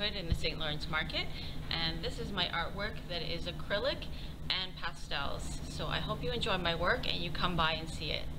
neighborhood in the St. Lawrence Market, and this is my artwork that is acrylic and pastels. So I hope you enjoy my work and you come by and see it.